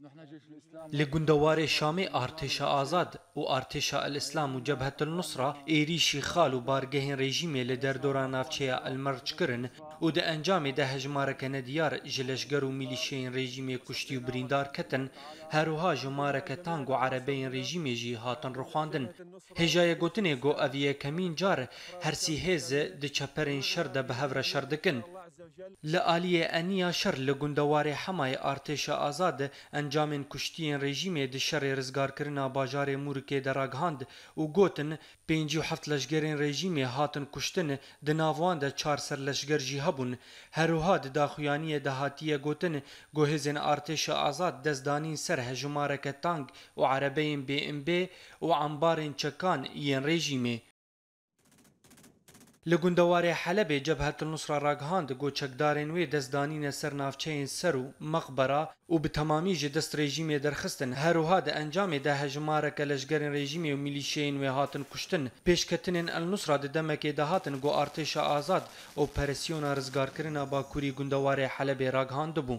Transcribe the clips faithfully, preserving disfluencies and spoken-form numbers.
لگندوار شامی ارتش آزاد و ارتش الاسلام و جبهة النصرة ایریشی خال و بارگهین رژیمی لدر دوران نافچه المرج کرن و ده انجام ده هجمارک ندیار جلشگر و میلیشین رژیمی کشتی و بریندار کتن هروها جمارک تانگ و عربین رژیمی جی هاتن رخواندن هجای گوتنه گو اویه کمین جار هرسی هز ده چپرین شرده به هور شردکن لآلیه انیا شر لگندوار حمای ارتش آزاد انجام کشتی رژیم د شر رزگار کرنا باجار مورکه دراگهاند و گوتن پنج و هفت لشگرین رژیم هاتن کشتن د ناوان د چهار سر لشگر جی هبون هروها د داخویانی دهاتیه گوتن گوهزن ارتش آزاد دزدانین سر هجمارک تانگ و عربین بی ام بی و عنبارین چکان ین رژیمه لگندوار حلب جبهة النصرة راگهاند گو چکدارین وی دزدانین سر نافچین سرو مقبره و به تمامی جدست رژیم درخستن هروها ده انجام ده هجمارک لشگرین رژیم و میلیشین و هاتن کشتن پیشکتنین النصرة ده دمک ده هاتن گو ارتش آزاد و پرسیون رزگار کرنا با کوری گندوار حلب راگهاند بو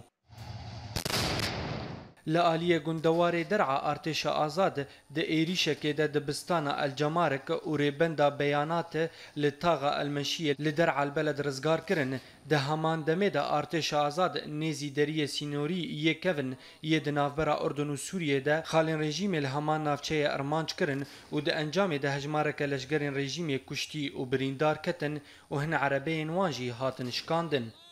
لآلیه گندوار درع ارتش آزاد ده ایریشه که ده دبستان الجمارک و ریبندا بیانات لطاغ المشیه لدرع البلد رزگار کرن ده همان دمه ده ارتش آزاد نیزی دری سینوری یه کون یه ده نافبرا اردن و سوریه ده خالین رژیم الهمان نافچه ارمانج کرن و ده انجام ده هجمارک لشگرین رژیم کشتی و بریندار کتن و هن عربین وانجی هاتن شکاندن